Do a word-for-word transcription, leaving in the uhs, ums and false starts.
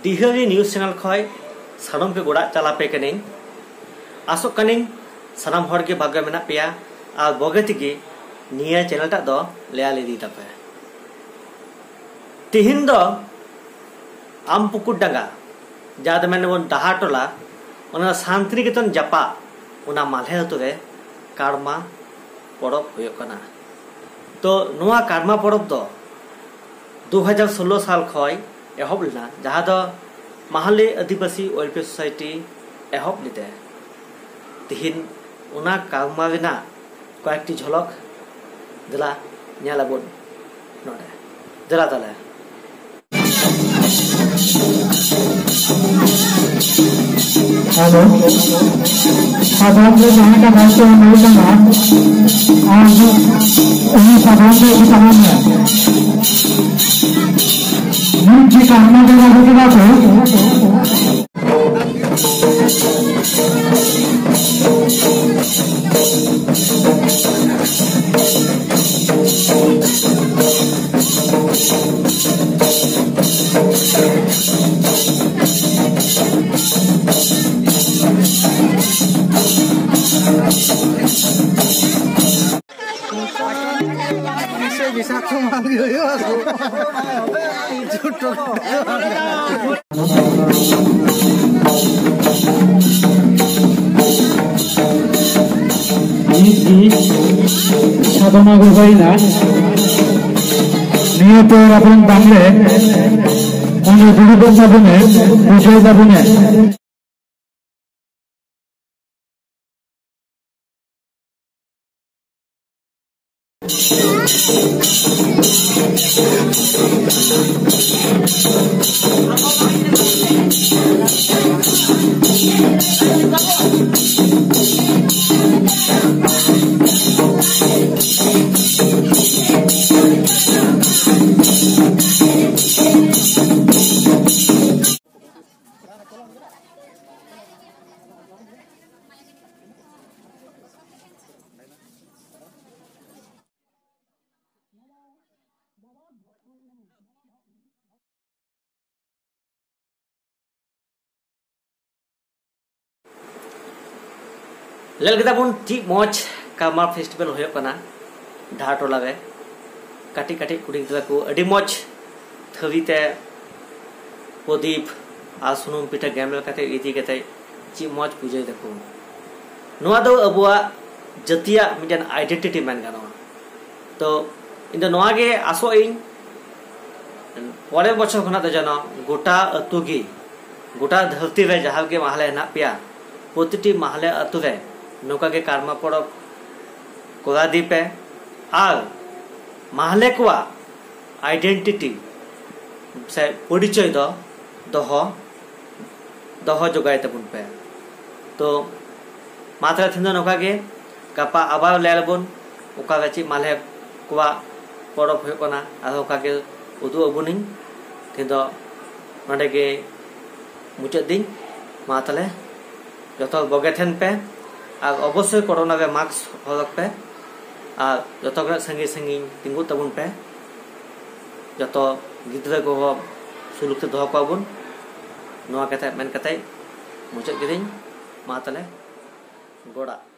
टिहारी news channel खय सानम पे गोड़ा चलापे कने आसो कने सानम हर के भाग्य मेना पेया और बगे तेगे निया चैनल टा दो लेया लेदी तापे तिहिन दो आम पुकुर डांगा जाद मेने बन डाहा टोला ओना शांति केतन जापा ओना मालहे हतुरे कारमा पड़ब होयो कना। तो नुआ कारमा पड़ब दो दो हज़ार सोलह साल खय एहब लेना जहाँ दो माहाले आदिवासी वेलफेयर सोसाइटी एहब लेदे तिहिन उना कारमा रेना कयेकटी झलक दिला नेलाबोन नोडे जरा ताले हेलो साधारण जहाँ का भाषा नहीं लगा आज उन्हीं साधारण के समान है मुझे कहना देना होगी बात है bisa kembali ya ini সাধনা করবাই না নিয়ত আপন বাংলে অন্য দুটো যাবনে বুঝাই যাবনে लेल गदा बुन टी मौज कामा फेस्टिवल होयो कना ढा टोला रे काटी काटी कुड़ी गिदरा को अडी मौज थवीते प्रदीप आ सुनुम पिठा गैमल काते इति काते ची मौज पूजा देखो नोआ दो अबुआ जतिया मिडन आइडेंटिटी मैन गानो तो इन नोआ गे आसो इन परे बछर खना त जानो गोटा अतुगी गोटा धरती रे जहाल के महले ना पिया प्रतिटी महले अतु रे नौका के कारमा पड़ब कोदा दीपे आर महले को आइडेंटिटी से परिचय दो दह दह जगाय तबुन पे तो मात्रा थिन नौका के गापा आबार लेलबुन ओका गाची महले को पड़ब होय कना आर ओका के उदु अबुनिन थिन दो नडे के मुचाद दिन मा तले जतो बगे थेन पे और अवश्य कोरोना रे मास्क हरक पे और जतो संगी संगी तिंगु तबुन पे जतो गिद्रा को सुलुक ते दह पाबुन नोआ कथे मेन कथे मुचाद गिदिन मा तले गोड़ा।